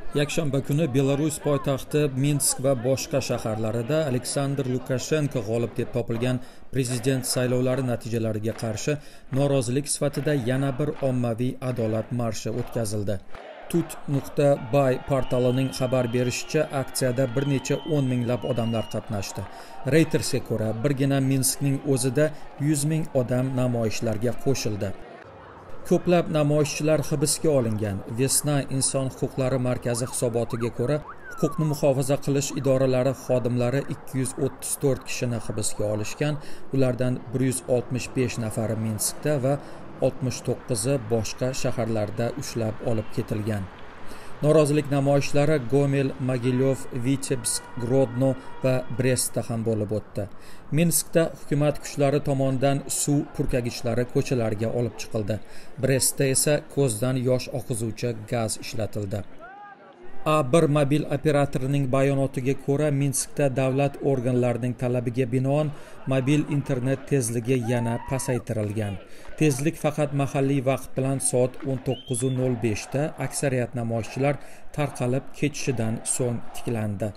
Yakshanba kuni Belarus poytaxti Minsk va boshqa shaharlarida Aleksandr Lukashenko g'olib deb topilgan prezident saylovlari natijalariga qarshi norozilik sifatida yana bir ommaviy adolat marshi o'tkazildi. Tut.by portalining xabar berishicha, aksiyada bir necha 10 minglab odamlar qatnashdi. Reutersga ko'ra, birgina Minskning o'zida 100 ming odam namoyishlarga qo'shildi. Ko'plab namoyishchilar hibsga olingan. Vesna inson huquqlari markazi hisobotiga ko'ra, huquqni muhofaza qilish idoralari xodimlari 234 kishini hibsga olishgan. Ulardan 165 nafari Minskda va 69 boshqa shaharlarda ushlab olib ketilgan. Norozilik namoyishlari Gomel, Mogilyov, Vitebsk, Grodno va Brestda ham bo'lib o'tdi. Minskda hukumat kuchlari tomonidan suv purkagichlari ko'chalarga olib chiqildi. Brestda esa ko'zdan yosh oqizuvchi gaz ishlatildi. A1 mobil operatorining bayonotiga ko'ra, Minskda davlat organlarining talabiga binoan mobil internet tezligi yana pasaytirilgan. Tezlik faqat mahalliy vaqt bilan soat 19:05 da aksariyat namoyishchilar tarqalib ketishidan so'ng tiklandi.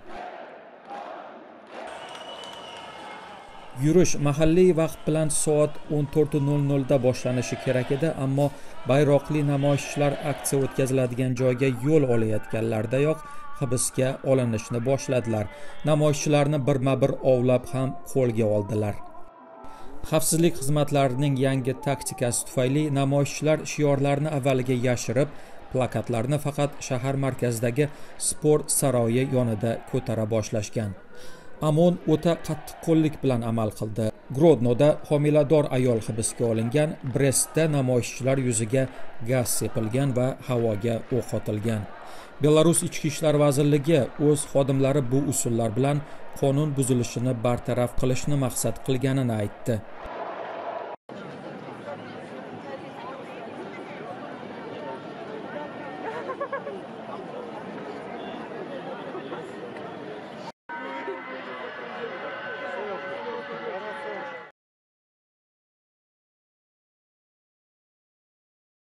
Yurish mahalliy vaqt bilan soat 14:00 da boshlanishi kerak edi, ammo bayroqli namoyishchilar aksiya o'tkaziladigan joyga yo'l olayotganlardayoq hibsga olinishni boshladilar. Namoyishchilarni birma-bir ovlab ham qo'lga oldilar. Xavfsizlik xizmatlarining yangi taktikasi tufayli namoyishchilar shiorlarni avvaliga yashirib, plakatlarni faqat shahar markazidagi sport saroyi yonida ko'tara boshlashgan. Amon o'ta qattiqqo'llik bilan amal qildi. Grodnoda homilador ayol hibsga olingan, Brestda namoyishchilar yuziga gaz sepilgan va havoga o'q otilgan. Belarus Ichki ishlar vazirligi o'z xodimlari bu usullar bilan qonun buzilishini bartaraf qilishni maqsad qilganini aytdi.